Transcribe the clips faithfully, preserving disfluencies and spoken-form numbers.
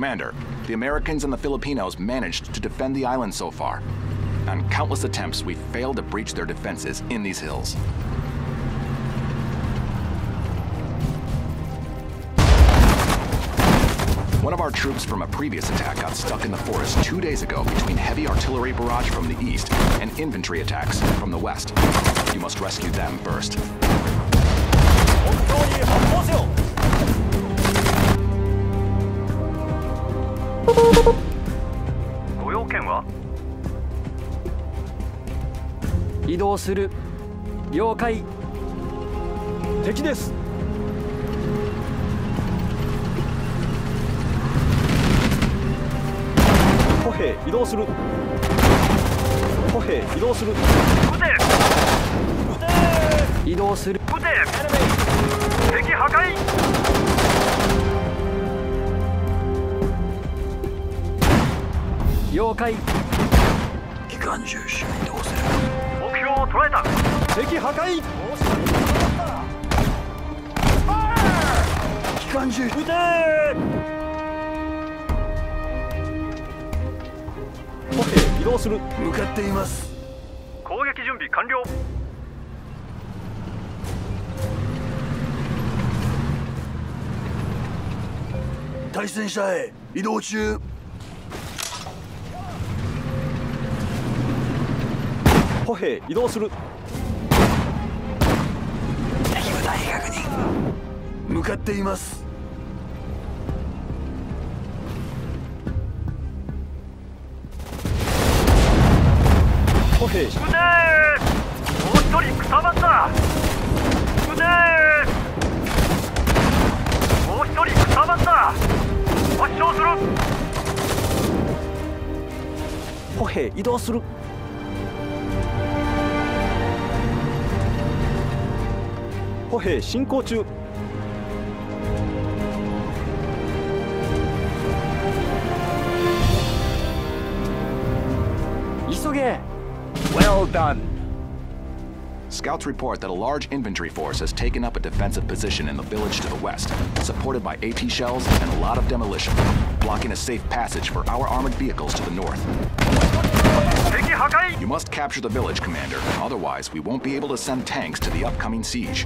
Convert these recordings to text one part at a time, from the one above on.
Commander, the Americans and the Filipinos managed to defend the island so far. On countless attempts, we failed to breach their defenses in these hills. One of our troops from a previous attack got stuck in the forest two days ago between heavy artillery barrage from the east and infantry attacks from the west. You must rescue them first. Goyoken? 移動する。了解。敵です。歩兵移動する。歩兵移動する。移動する。 敵破壊。 了解。 機関銃手移動する。 目標を捉えた。 敵破壊。 機関銃。 撃て。歩兵移動する。 向かっています。 攻撃準備完了。 対戦車へ移動中。 歩兵移動する。 敵部隊確認。向かっています。 歩兵。 撃てー。もう一人くたばった。撃てー。もう一人くたばった。発傷する。 歩兵移動する。歩兵進行中。急げ。 Well done. Scouts report that a large infantry force has taken up a defensive position in the village to the west, supported by AT shells and a lot of demolition, blocking a safe passage for our armored vehicles to the north. You must capture the village, Commander. Otherwise, we won't be able to send tanks to the upcoming siege.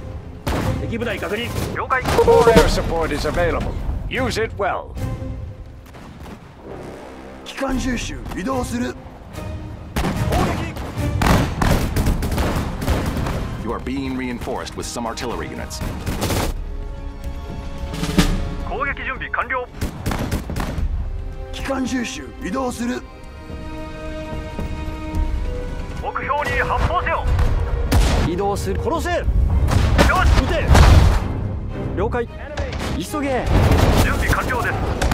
More air support is available. Use it well. 機関銃手移動する。 You are being reinforced with some artillery units. 攻撃準備完了。 機関銃手移動する。 目標に発砲せよ。 移動する。殺せ。 よし。 撃て。了解。急げ。 準備完了です。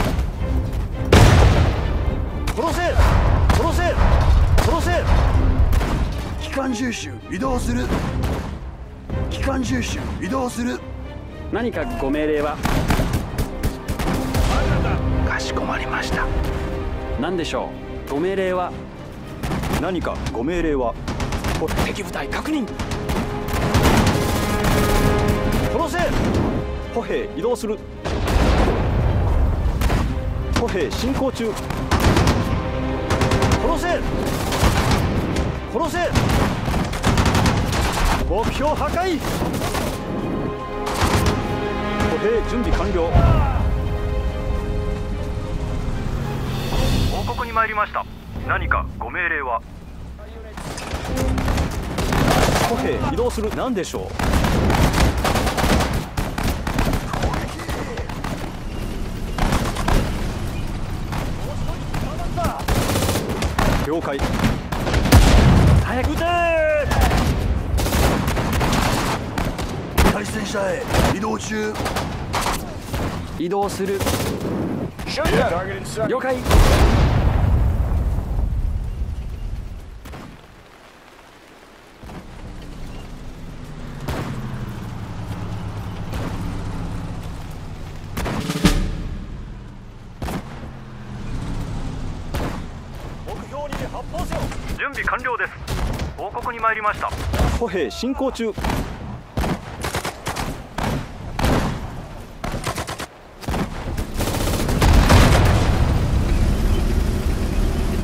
殺せ。殺せ。殺せ。 機関銃手移動する。機関銃手移動する。 何かご命令は。 かしこまりました。 何でしょう。ご命令は。何かご命令は。敵部隊確認。殺せ。歩兵移動する。歩兵進行中。殺せ。殺せ。目標破壊。歩兵準備完了。 報告に参りました。何かご命令は。 歩兵移動する。何でしょう。了解。早く撃て。 対戦車へ移動中。 移動する。了解。 準備完了です。報告に参りました。 歩兵進行中。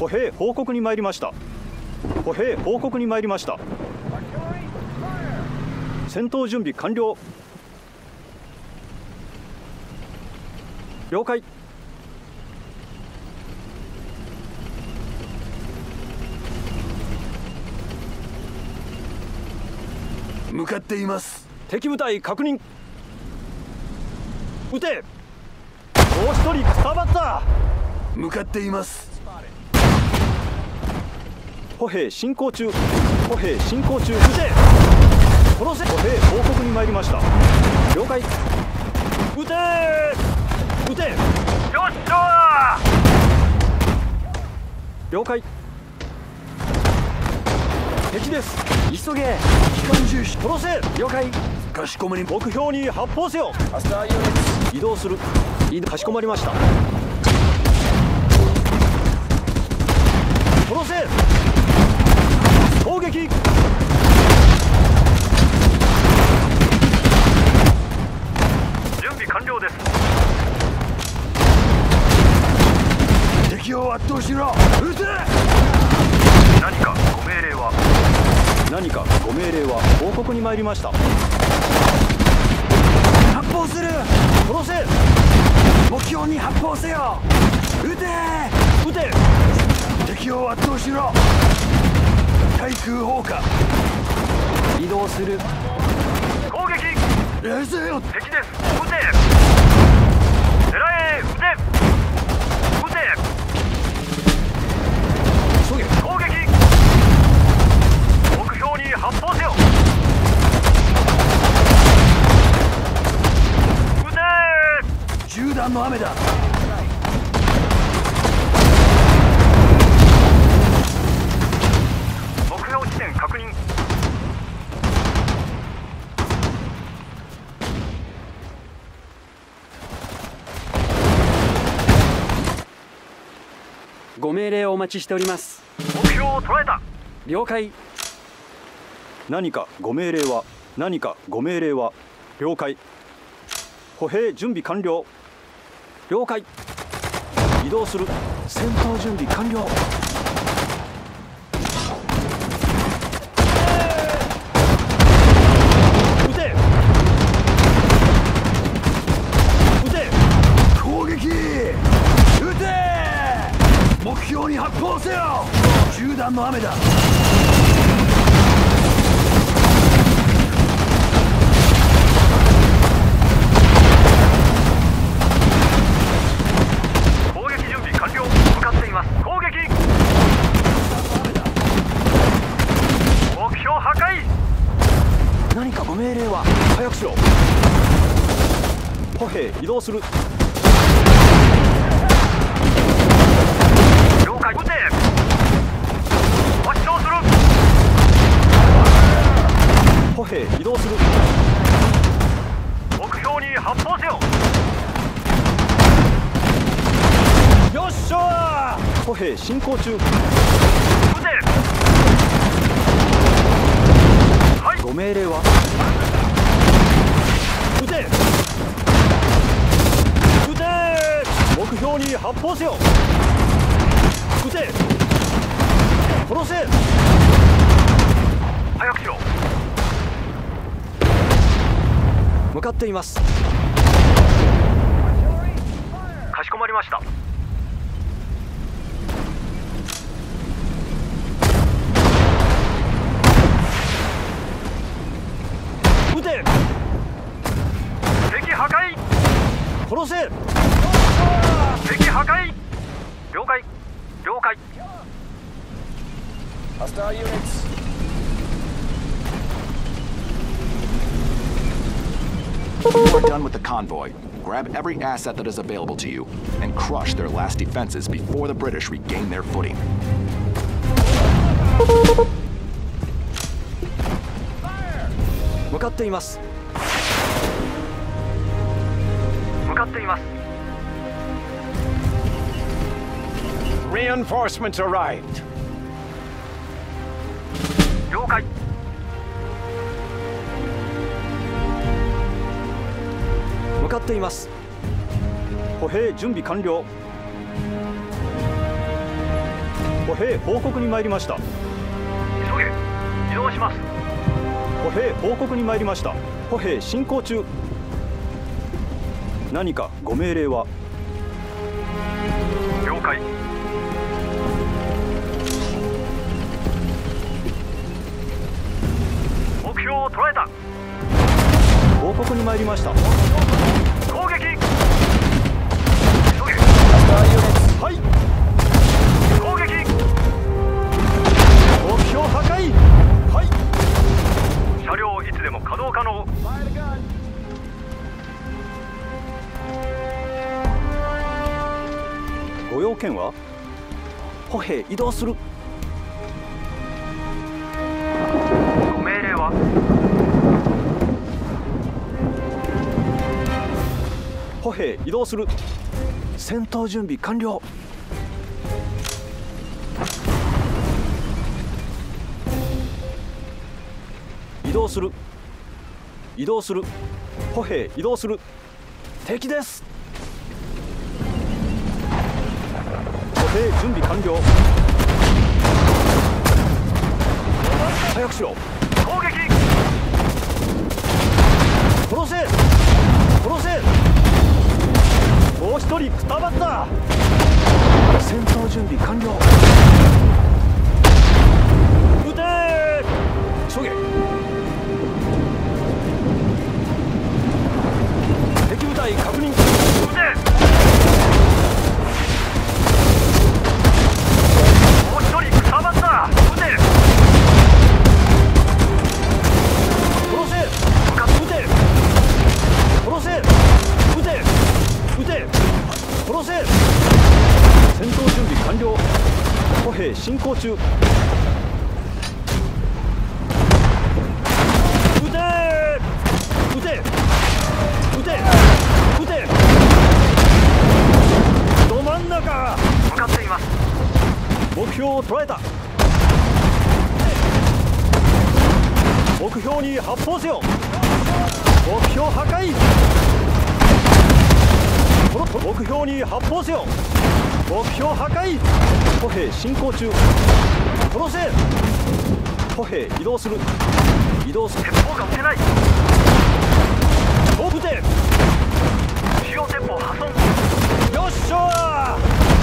兵報告に参りました。歩兵報告に参りました。戦闘準備完了。了解。 向かっています。 敵部隊確認。撃て。もう一人くたばった。 向かっています。 歩兵進行中。歩兵進行中。撃て。殺せ。歩兵報告に参りました。了解。撃て。撃て。 よっしゃー。了解。敵です。急げ。 機関銃士殺せ。了解。 かしこまり。 目標に発砲せよ。移動する。移動。かしこまりました。殺せ。攻撃。 準備完了です。 敵を圧倒しろ。撃て。 何かご命令は。 何かご命令は。報告に参りました。 発砲する。 殺せ。 目標に発砲せよ。撃て。 撃て。 敵を圧倒しろ。対空砲火。 移動する。 攻撃。 冷静よ。 敵です。撃て。狙え。撃て。撃て。 急げ。 攻撃。目標に発砲せよ。撃て。 銃弾の雨だ。 目標地点確認。 ご命令をお待ちしております。 目標を捉えた。 了解。何かご命令は。何かご命令は。了解。歩兵準備完了。了解。移動する。戦闘準備完了。撃て。撃て。 攻撃。撃て。目標に発砲せよ。銃弾の雨だ。 攻撃準備完了。向かっています。攻撃。目標破壊。 何かご命令は。早くしろ。歩兵移動する。 了解。撃て。発傷する。 歩兵移動する。 目標に発砲せよ。 よっしゃー。歩兵進行中。 撃て。はい。 ご命令は。撃て。撃て。目標に発砲せよ。撃て。殺せ。 早くしろ。 向かっています。 かしこまりました。 撃て。 敵破壊。 殺せ。 敵破壊。了解。了解。 You are done with the convoy. Grab every asset that is available to you and crush their last defenses before the British regain their footing. 向かっています。 向かっています。 Reinforcements arrived. 了解。 向かっています。歩兵準備完了。歩歩兵報告に参りました。 急げ、移動します。 歩兵報告に参りました。歩兵進行中。何かご命令は？ 了解。目標を捉えた。 報告に参りました。 攻撃。急げ。 はい。 攻撃。 目標破壊。はい。 車両いつでも稼働可能。 ご用件は？歩兵移動する。 ご命令は？ 歩兵移動する。戦闘準備完了。移動する。移動する。歩兵移動する。敵です。歩兵準備完了。早くしろ。 攻撃。 殺せ。殺せ。もう一人くたばった。戦闘準備完了。撃てー。急げ。敵部隊確認。撃て。 もう一人くたばった。撃て。 殺せ。撃て。殺せ。撃て。撃て。殺せ。戦闘準備完了。歩兵進行中。撃て。撃て。撃て。撃て。ど真ん中。 向かっています。 目標を捉えた。目標に発砲せよ。目標破壊。目標に発砲せよ。目標破壊。歩兵進行中。殺せ。歩兵移動する。移動する。 鉄砲が撃てない。 撃て。 主要鉄砲破損。 よっしゃ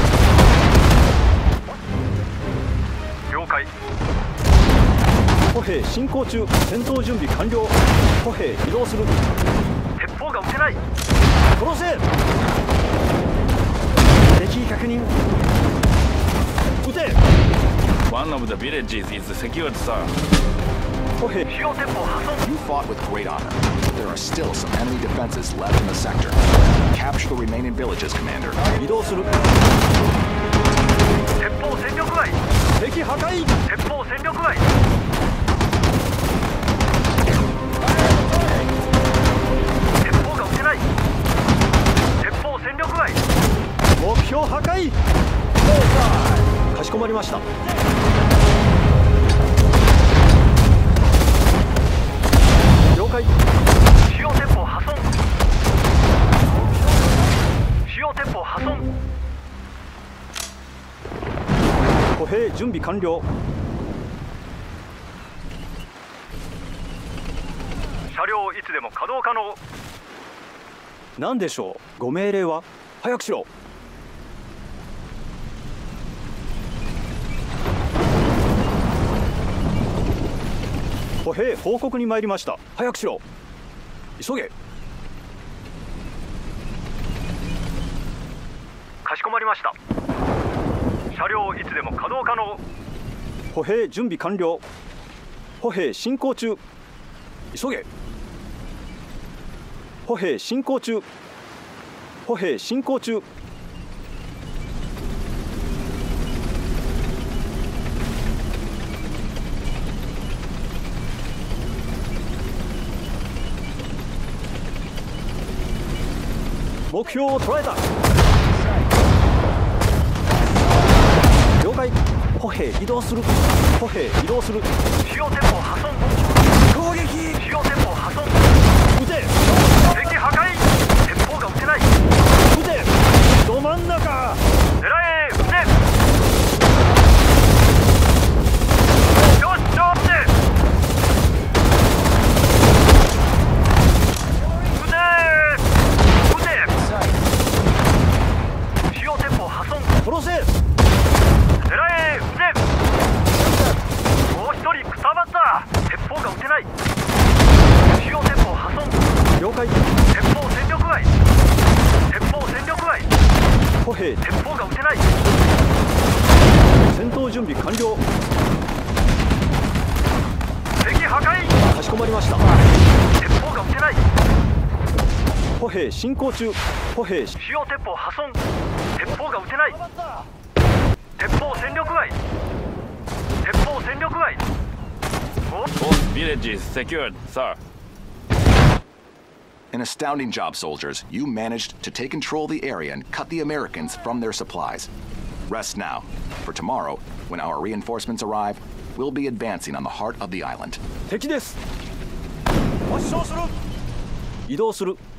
ー。了解。 歩兵進行中。戦闘準備完了。歩兵移動する。 鉄砲が撃てない。 殺せ。敵確認。撃て。 One of the villages is secured, sir. 歩兵。 主要鉄砲破損。 You fought with great honor. There are still some enemy defenses left in the sector. Capture the remaining villages, Commander. 移動する。 鉄砲戦力外。 敵破壊。 鉄砲戦力外。鉄砲が撃てない。鉄砲戦力外。 目標破壊。かしこまりました。了解。 主要鉄砲破損。主要鉄砲破損。 歩兵準備完了。 車両いつでも稼働可能。 何でしょう。ご命令は？早くしろ。歩兵報告に参りました。早くしろ。急げ。 かしこまりました。車両いつでも稼働可能。 歩兵準備完了。歩兵進行中。急げ。歩兵進行中。歩兵進行中。目標を捉えた。了解。歩兵移動する。歩兵移動する。 主要鉄砲破損。 攻撃。 主要鉄砲破損。 撃て。 敵破壊。鉄砲が撃てない。 撃て。ど真ん中。 狙え。撃て。 兵鉄砲が撃てない。 戦闘準備完了。 敵破壊。 かしこまりました。 鉄砲が撃てない。 歩兵進行中。歩兵主要鉄砲破損。鉄砲が撃てない。鉄砲戦力外。鉄砲戦力外。 Both villages secured, sir. An astounding job, soldiers. You managed to take control of the area and cut the Americans from their supplies. Rest now. For tomorrow, when our reinforcements arrive, we'll be advancing on the heart of the island. 敵です。 発射する。 移動する。